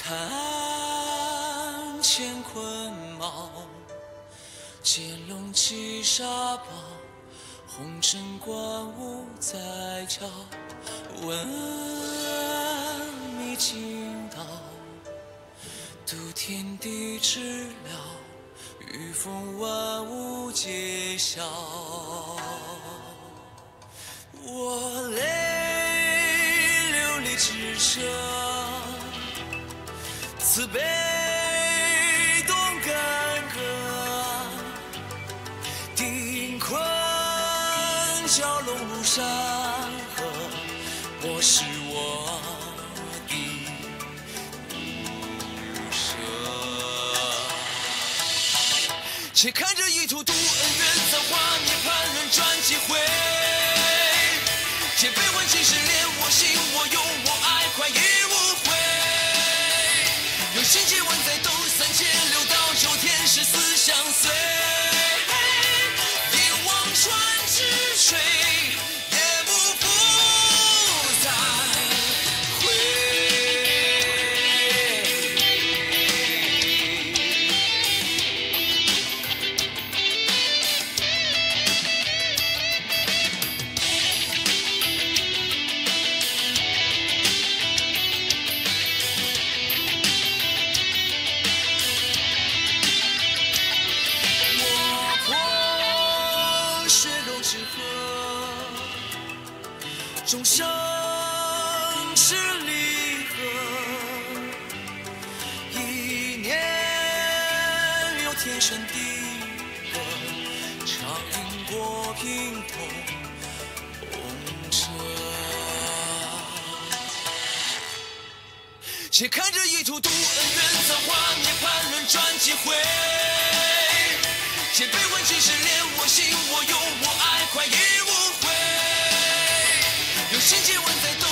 看乾坤茂，剑龙七杀宝，红尘观物在脚，问迷津道，渡天地之了，御风万物皆晓。我泪流离至舍，慈悲动干戈，定困蛟龙入山河，我是我的不舍。且看这一途渡恩怨，造化涅槃轮转几回，且悲欢几十恋，我行我勇我爱，快意无悔。有心结万载斗三界，六道九天十四相随。一望穿之水，也不复再回。众生是离合，一念有天旋地合，长因果平同红尘。且看这一途渡恩怨，造化涅槃轮转几回，且悲欢几十恋，我行我勇我爱，快意无悔。有心结万载。